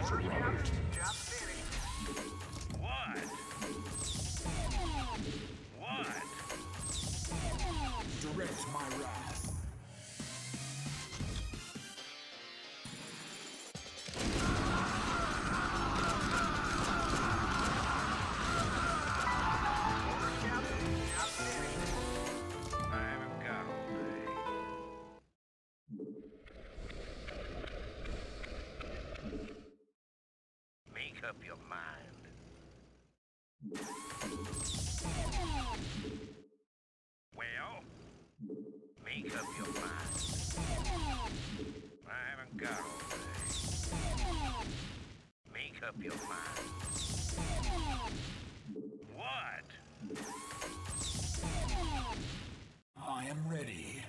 interrupt. Job finished. What? What? Direct my wrath. Orders, Captain. Job finished. I haven't got all day. Make up your mind. Well, make up your mind. I haven't got all day. Make up your mind. What? I am ready.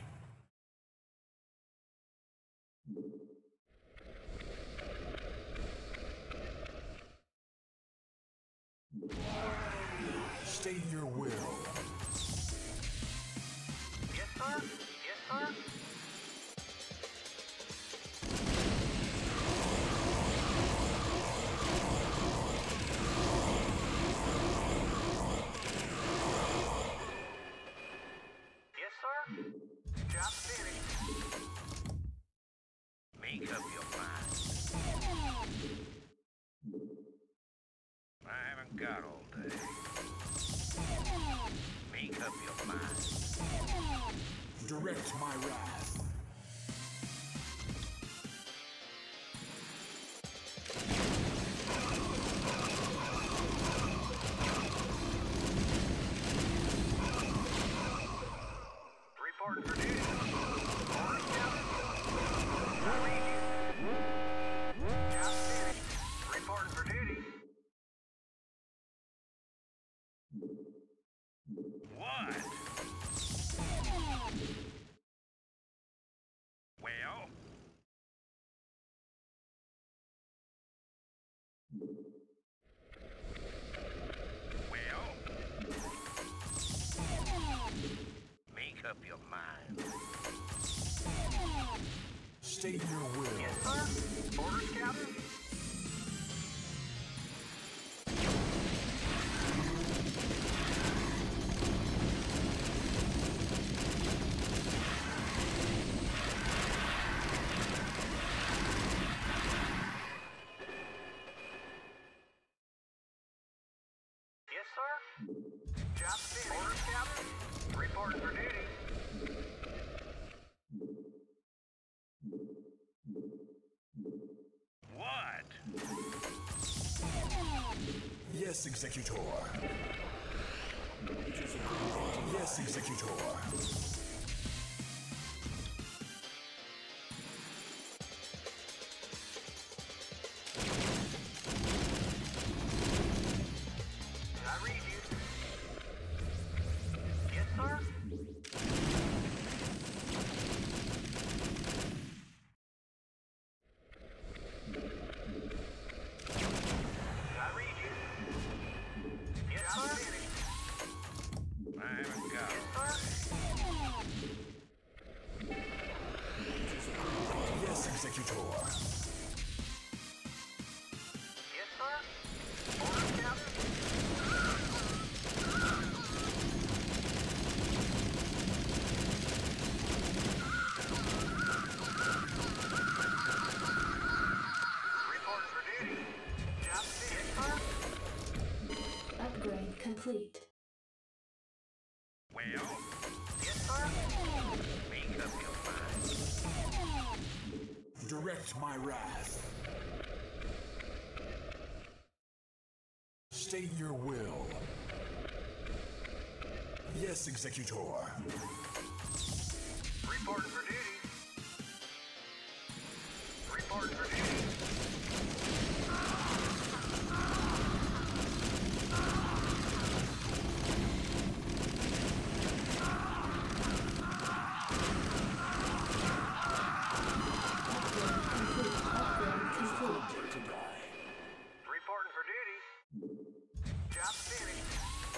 State your will. Yes, sir. Yes, sir. Yes, sir. Job finished. Make up your mind. I haven't got all day. Make up your mind. Direct my wrath. Reporting for duty. Orders, Captain. I read you. Job finished. Reporting for duty. What? Well? Well? Make up your mind. State your will. Yes, sir. Orders, Captain. Yes, sir. Job finished. Orders, Captain. Reporting for duty. What? Yes, Executor. Yes, Executor. I read you. Yes, sir. I read you. Yes, sir. Finished. I haven't got Yes, all sir. Yes, Executor. Yes, sir. Orders, Captain. Reporting for duty. Job finished. Yes, sir. Upgrade complete. Well? Yes, sir. Make up your mind. Direct my wrath. State your will. Yes, Executor. Reporting for duty. Reporting for duty. Reporting for duty. Job finished.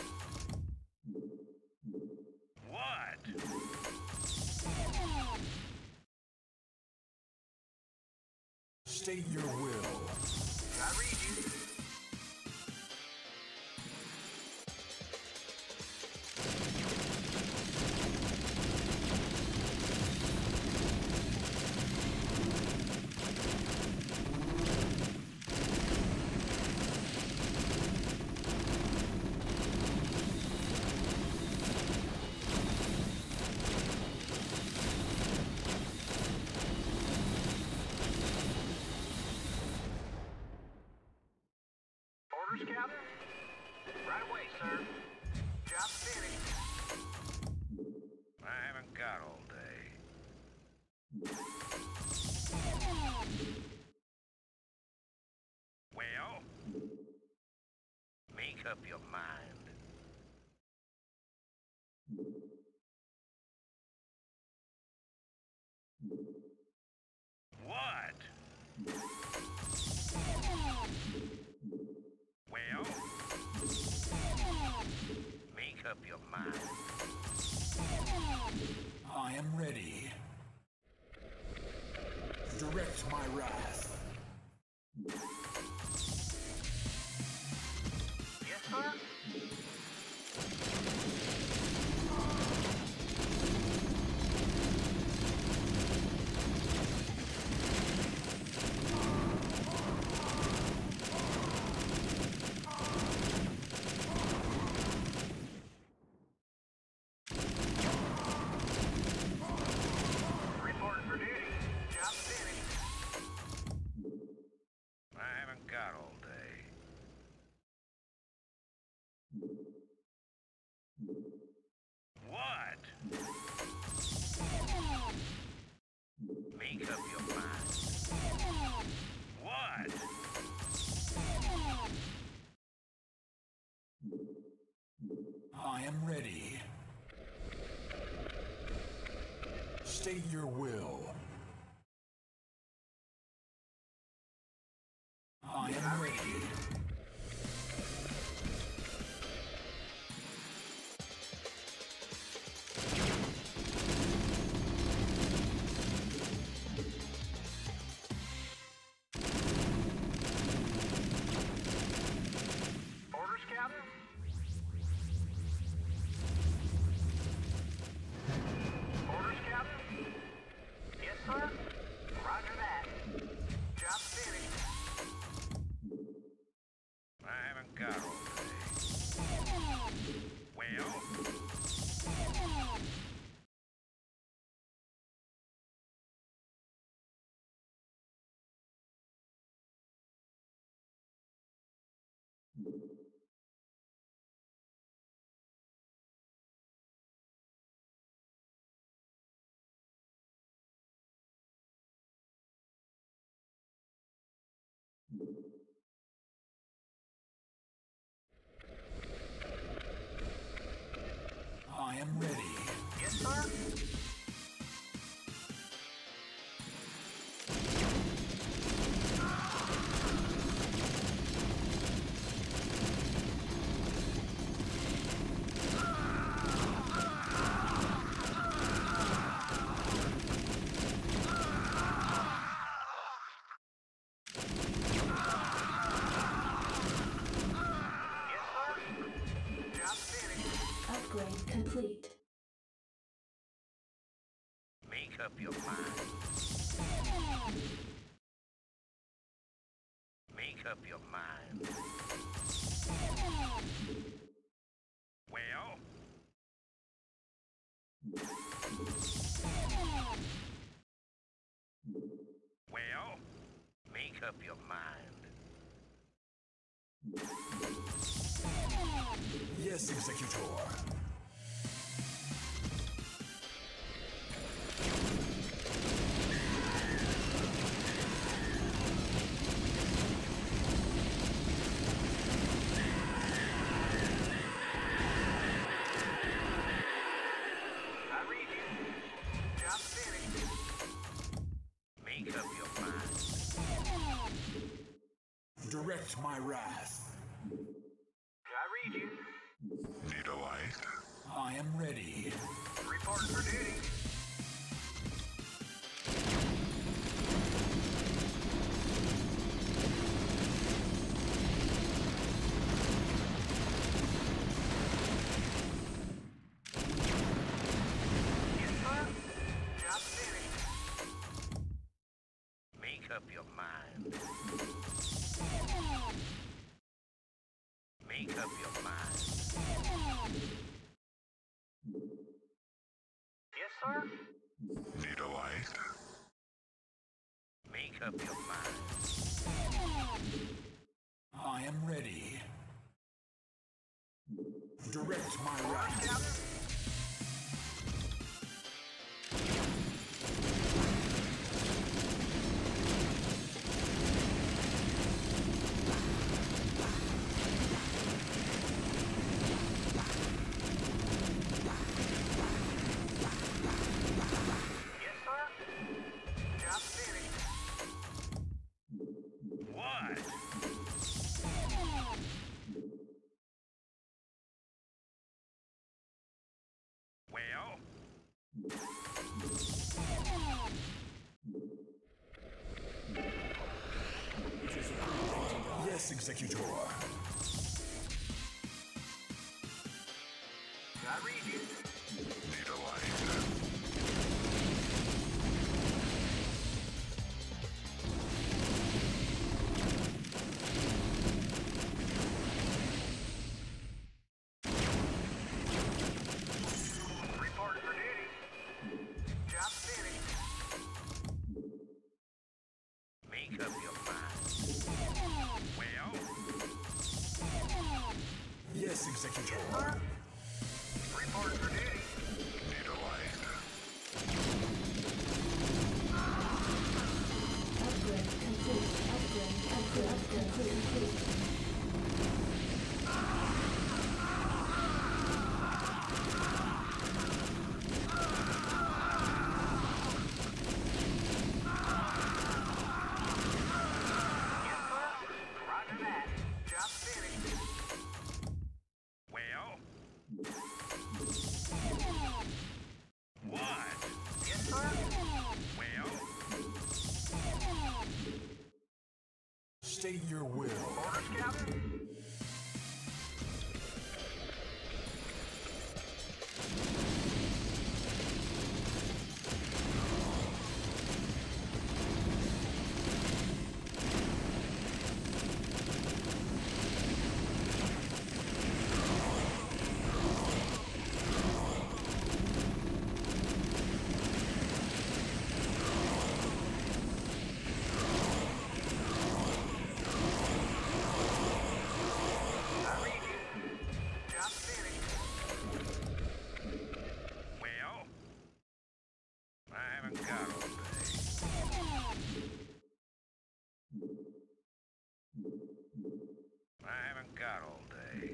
What? State your will. I read you. Orders, Captain? Right away, sir. Job finished. I haven't got all day. Well? Make up your mind. What? Well? Make up your mind. I am ready. Direct my wrath. Yes, sir? Reporting for duty. Job finished. I haven't got all day. What? Make up your mind. What? I am ready. State your will. I am ready. Orders, Captain? Orders, Captain? Yes, sir? Roger that. Job finished. I haven't got all day. Well? I am ready. Yes, sir? Yes, sir? Job finished. Upgrade complete. Make up your mind. Make up your mind. Well? Well? Make up your mind. Yes, Executor. I read you. Job finished. Make up your mind. Direct my wrath. I read you. Need a light? I am ready. Reporting for duty. Make up your mind. Yes, sir? Need a light? Make up your mind. I am ready. Direct my Orders, right. Captain? Yes, sir? Job finished. What? Well, Yes, Executor. I read you. Need a light? Report for duty. Job finished. make up your mind. Well, Yes, Executor. Report for duty. Need a light? Upgrade complete. Upgrade complete. Yes, sir. Roger that. Job finished. well. What? Yes, sir. Well, State your will. Orders, Captain. I read you. Job finished. well. I haven't got all day. I haven't got all day.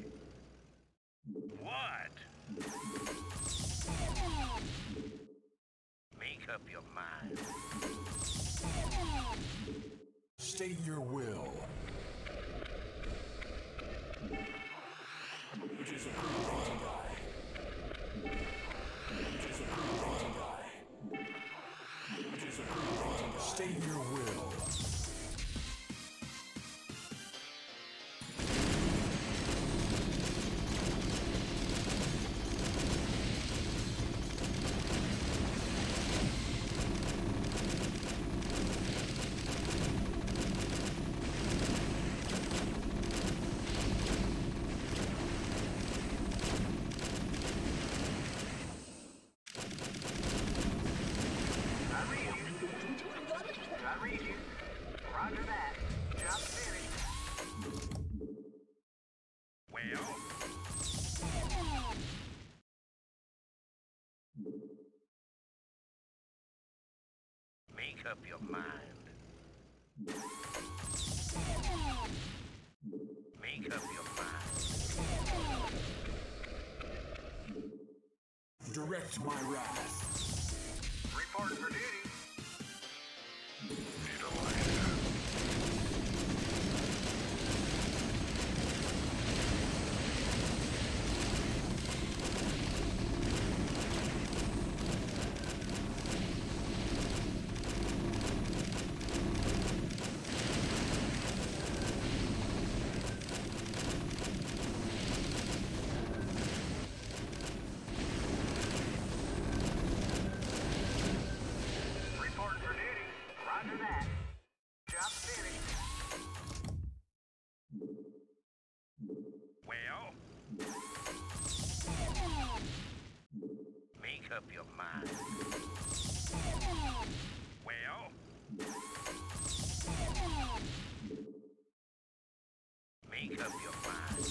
What? Make up your mind. State your will. It is approved to die. It is approved to die. It is approved to die. State your will. I read you. I read you. Roger that. Job finished. Well, make up your mind. Make up your mind. Direct my wrath. Report for duty. Need a light? up your mind. Well? Make up your mind.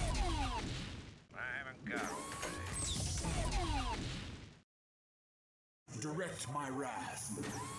I haven't got all day. Direct my wrath.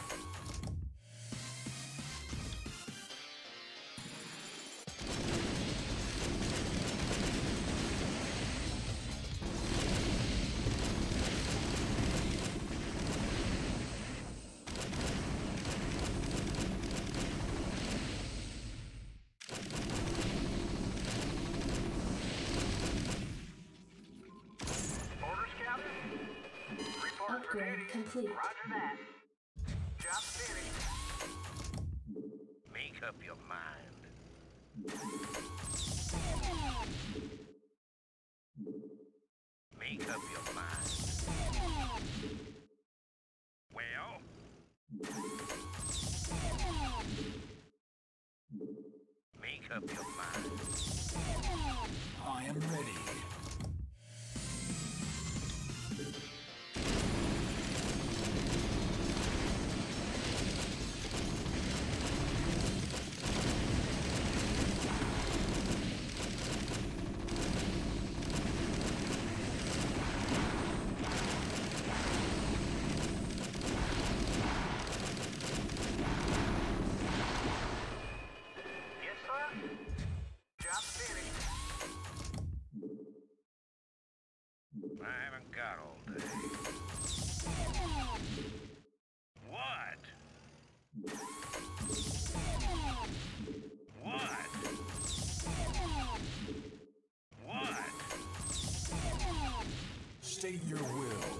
Upgrade complete. Roger that. Job finished. Make up your mind. Make up your mind. Well? Make up your mind. I am ready. Yes, sir. Job finished. I haven't got all day. What? What? What? State your will.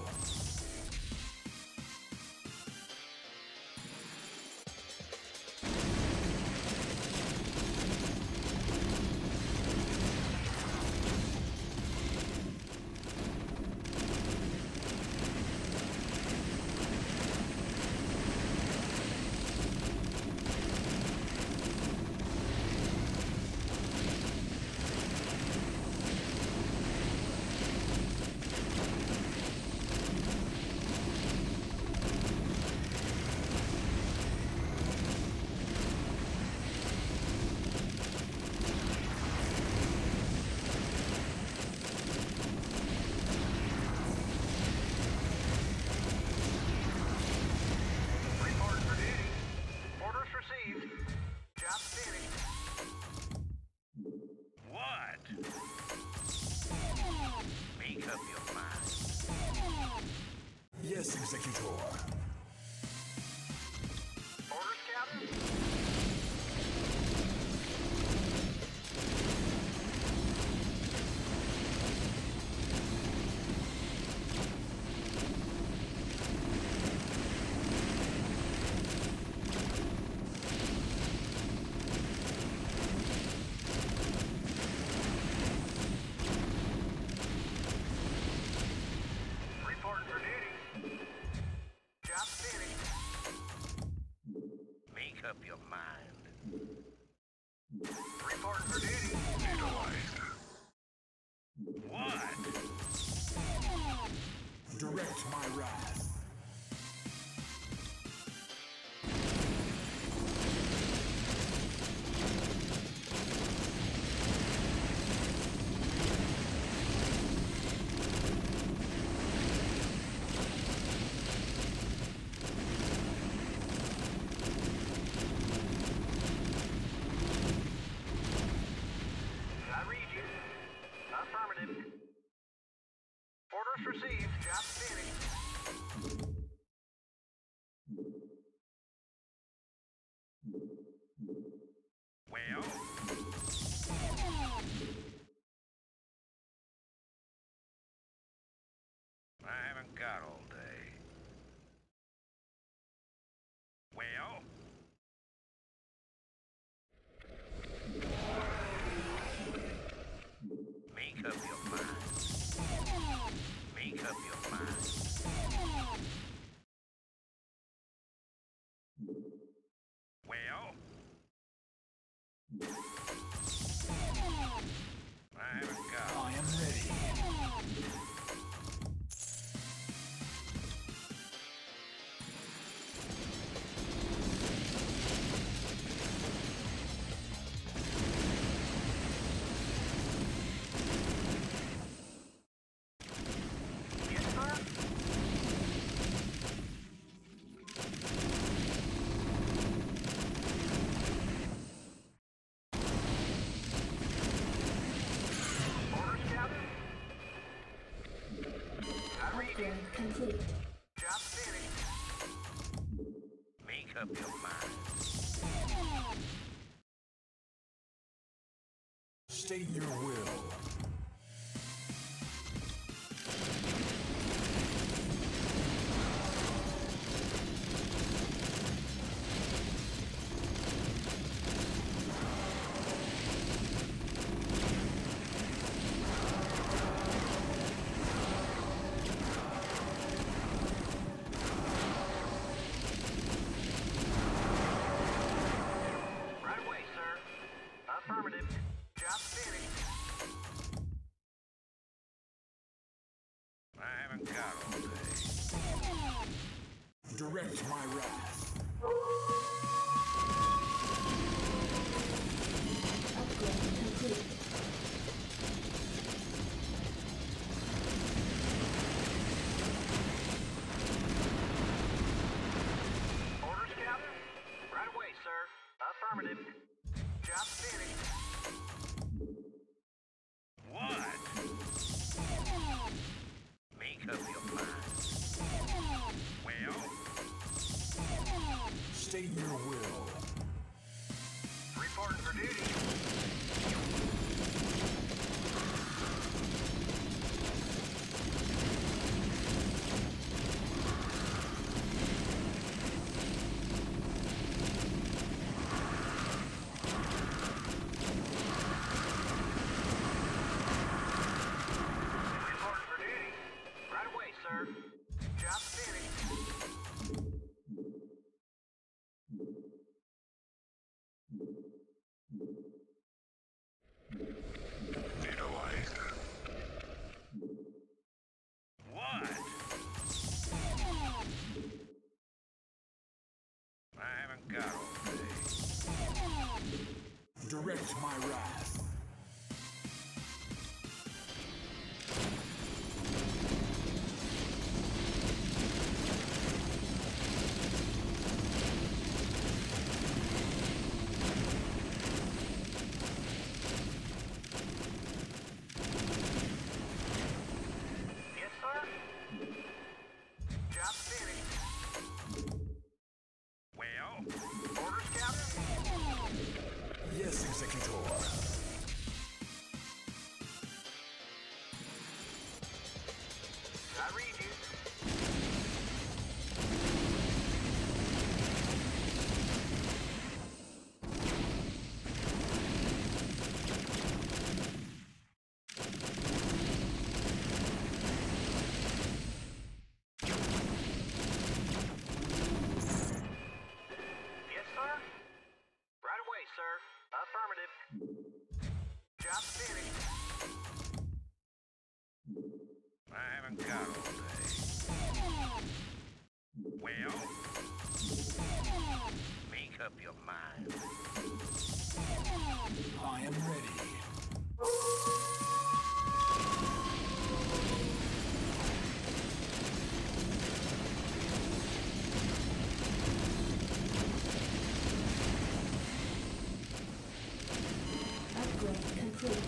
Report for duty. Orders received. Job finished. What? Make up your mind. Yes, Executor. Orders, Captain. Report for duty. Job finished. Make up your mind. Report for duty. What? Direct my wrath. I read you. Affirmative. Orders received. Job finished. Well? I haven't got all day. Well? Make up your mind. Make up your mind. complete. Job finished. Make up your mind. State your will. Right away, sir. Affirmative. Job finished. I haven't got all day. Direct my wrath. Upgrade complete. Orders, Captain? Right away, sir. Affirmative. Job finished. What? Make up your mind. Well, State your will. Reporting for duty. Reporting for duty. Right away, sir. Job finished. what? I haven't got all day. Direct my wrath. Yes, sir. Job finished. Well, Orders, Captain? Yes, Executor. I read you. Yes, sir. Right away, sir. Affirmative. Job finished. I haven't got all day. Well, make up your mind. I am ready. Upgrade complete.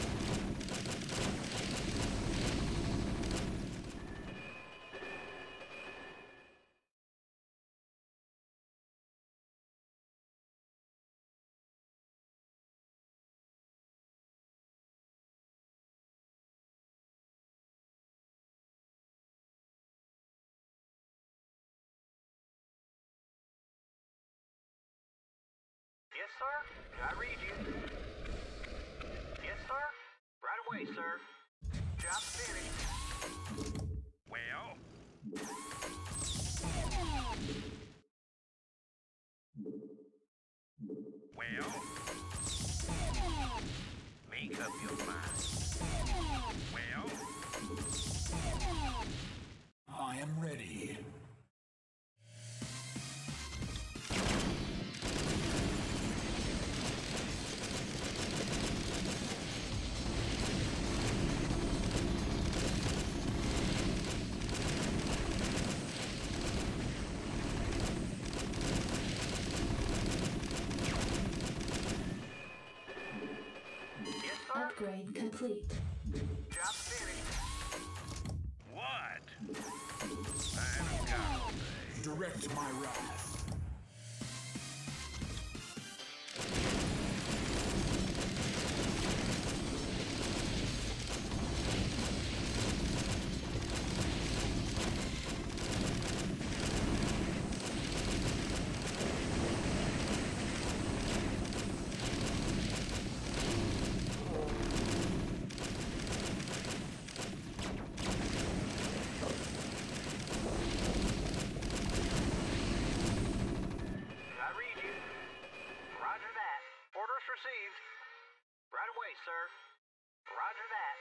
Yes, sir. I read you. Yes, sir. Right away, sir. Job finished. Well, well, make up your mind. Well, I am ready. Yes, sir. Upgrade complete. Job finished. what? Direct my wrath. Received. Right away, sir. Roger that.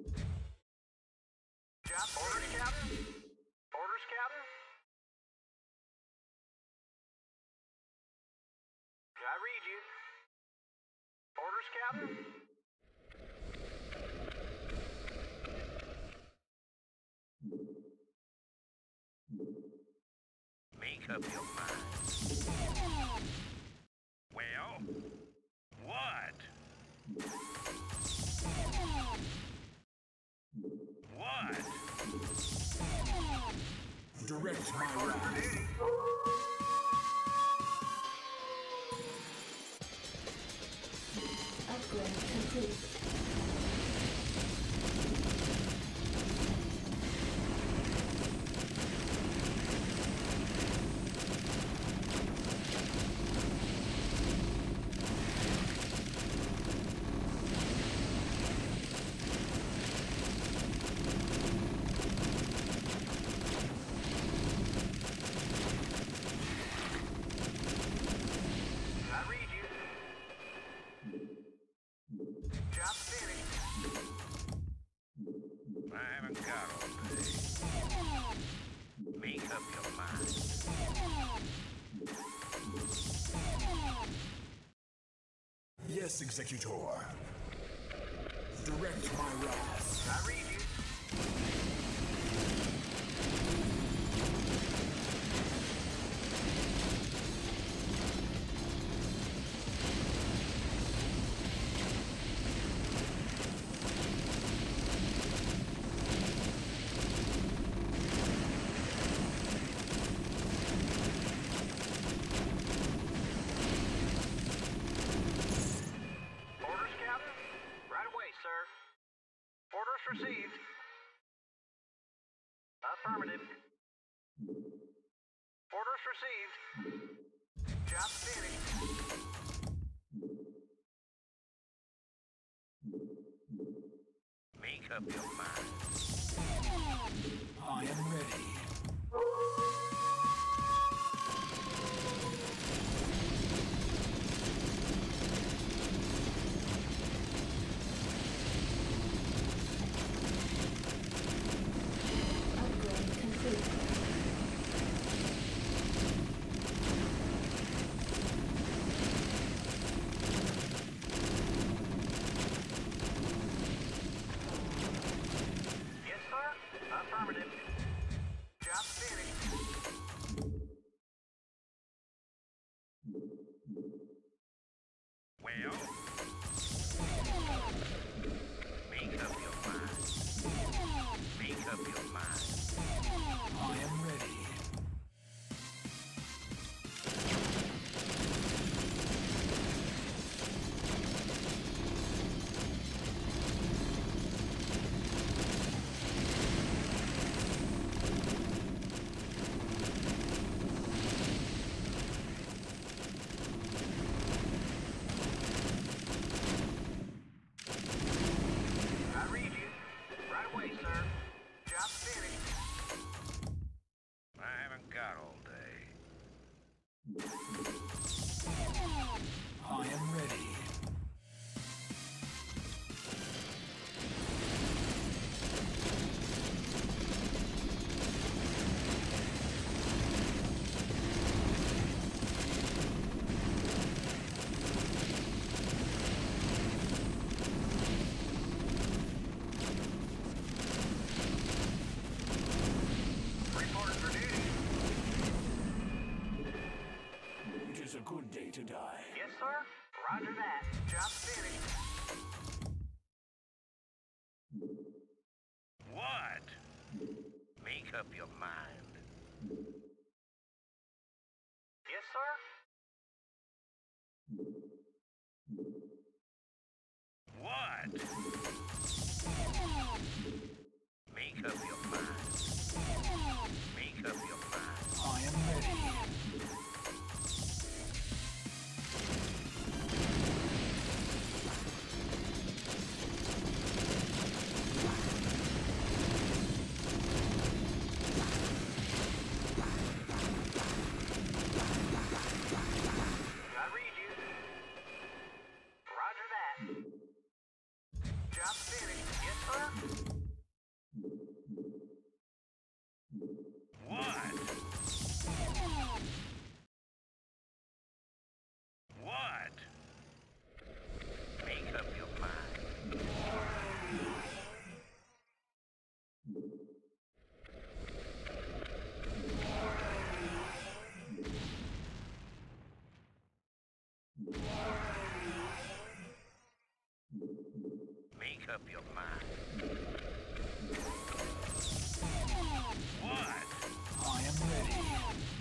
Job orders, Captain. Orders, Captain. I read you. Orders, Captain. Make up your mind. Well? What? What? Direct my wrath. Upgrade complete. Make up your mind. Yes, Executor. Direct my wrath. I read you. Orders received. Affirmative. Orders received. Job finished. Make up your mind. I am ready. Affirmative. Job finished. Well? Make up your mind. Make up your mind. I am ready. I am ready. Report for duty. It is a good day to die. Yes, sir. Roger that. Job finished. What? Make up your mind. Make up your mind. Make up your mind. I am ready. I read you. Roger that. Job finished. Yes, sir? What? What? Make up your mind. Make up your mind. What? I am ready.